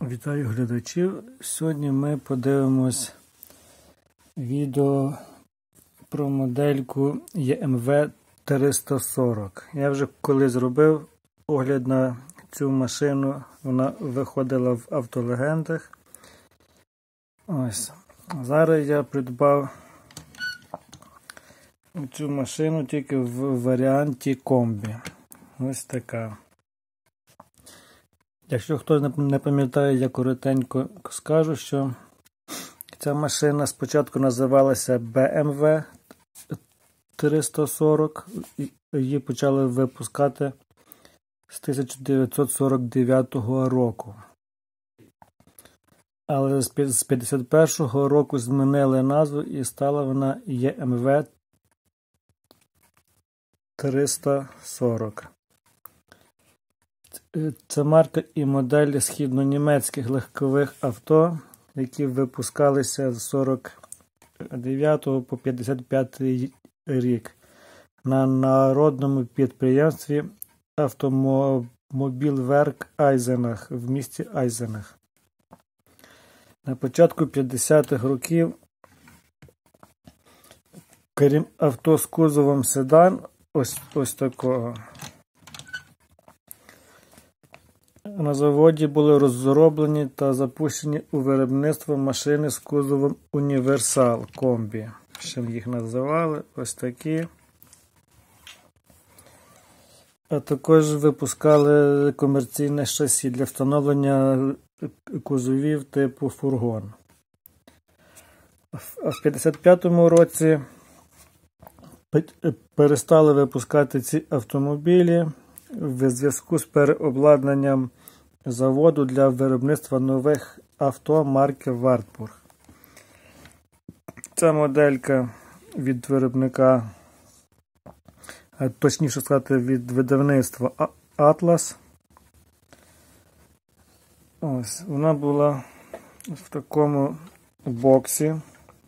Вітаю глядачів. Сьогодні ми подивимось відео про модельку EMV 340. Я вже коли зробив огляд на цю машину, вона виходила в автолегендах. Ось. Зараз я придбав цю машину тільки в варіанті комбі. Ось така. Якщо хтось не пам'ятає, я коротенько скажу, що ця машина спочатку називалася BMW 340, її почали випускати з 1949 року. Але з 1951 року змінили назву і стала вона EMV 340. Це марка і модель східно-німецьких легкових авто, які випускалися з 49 по 55 рік на народному підприємстві Автомобільверк Айзенах в місті Айзенах. На початку 50-х років, крім авто з кузовом седан, ось такого, на заводі були розроблені та запущені у виробництво машини з кузовом Універсал комбі. Ще їх називали ось такі. А також випускали комерційне шасі для встановлення кузовів типу фургон. А в 55-му році перестали випускати ці автомобілі в зв'язку з переобладнанням заводу для виробництва нових авто марки Вартбург. Ця моделька від виробника, точніше сказати, від видавництва Atlas. Ось, вона була в такому боксі.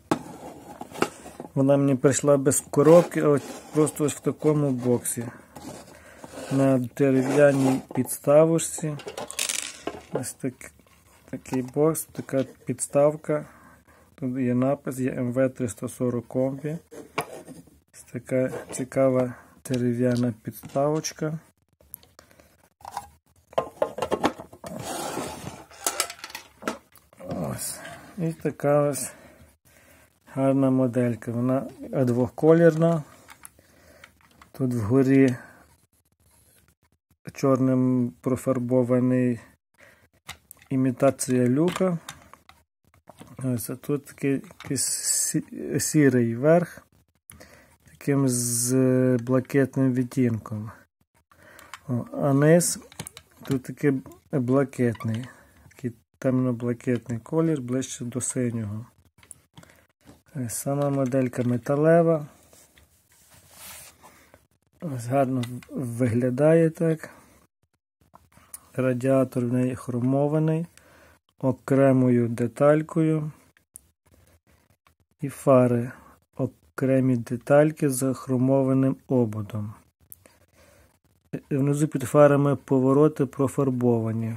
Вона мені прийшла без коробки, а просто ось в такому боксі. На дерев'яній підставочці. Ось такий бокс, така підставка. Тут є напис EMV 340 комбі. Ось така цікава дерев'яна підставочка. Ось. І така ось гарна моделька. Вона двохколірна. Тут вгорі чорним профарбований імітація люка. Ось, а тут такий сірий верх, таким з блакитним відтінком. А низ тут такий блакитний, такий темно-блакитний колір, ближче до синього. Ось, сама моделька металева. Ось гарно виглядає так. Радіатор в неї хромований, окремою деталькою. І фари окремі детальки з хромованим ободом. Внизу під фарами повороти профарбовані.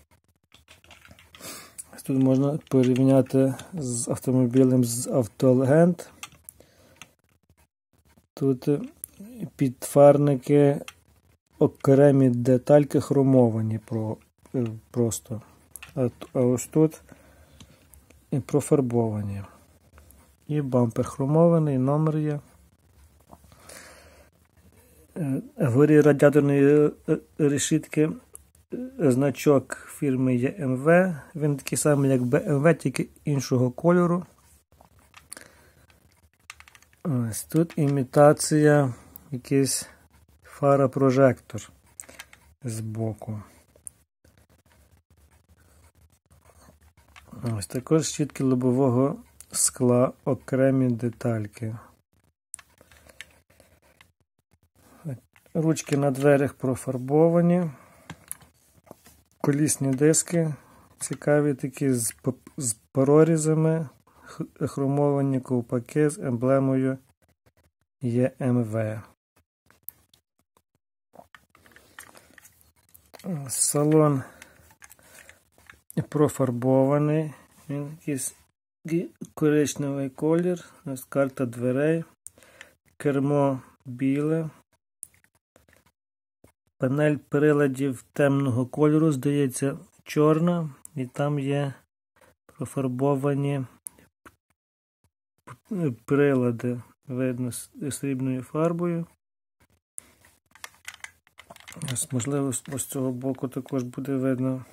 Тут можна порівняти з автомобілем з автолегенд. Тут підфарники, окремі детальки хромовані просто. А ось тут і профарбовані. І бампер хромований, номер є. Вгорі радіаторної решітки значок фірми EMV. Він такий самий, як BMW, тільки іншого кольору. Ось тут імітація, якийсь фара-прожектор збоку. Ось також щітки лобового скла, окремі детальки. Ручки на дверях профарбовані. Колісні диски цікаві такі з прорізами, хромовані ковпаки з емблемою EMV. Салон профарбований. Він якийсь коричневий колір. Ось карта дверей. Кермо біле. Панель приладів темного кольору, здається, чорна. І там є профарбовані прилади. Видно срібною фарбою. Ось, можливо, з цього боку також буде видно.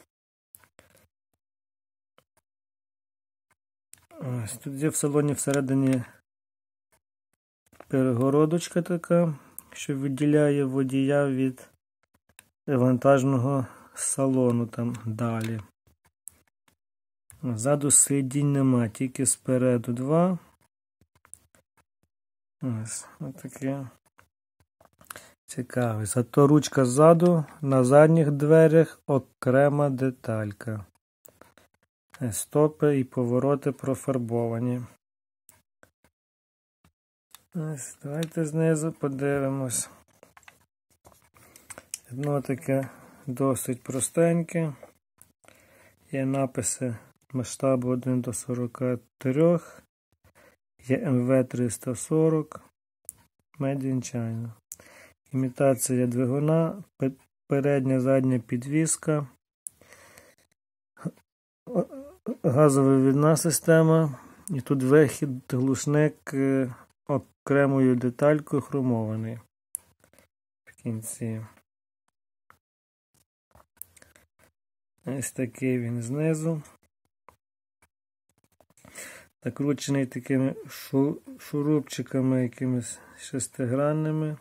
Ось, тут є в салоні всередині перегородочка така, що відділяє водія від вантажного салону там далі. Ззаду сидінь нема, тільки спереду два. Ось таке цікаве. Зато ручка ззаду, на задніх дверях окрема деталька. Стопи і повороти профарбовані. Ось, давайте знизу подивимось. Дно таке досить простеньке. Є написи масштабу 1:43. Є МВ-340. Made in China. Імітація двигуна. Передня, задня підвіска. Газовивідна система. І тут вихід, глушник окремою деталькою хромований. В кінці. Ось такий він знизу. Закручений такими шурупчиками якимись шестигранними.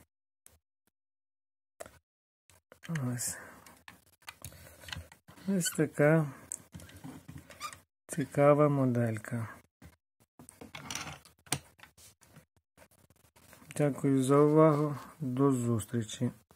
Ось така цікава моделька. Дякую за увагу. До зустрічі.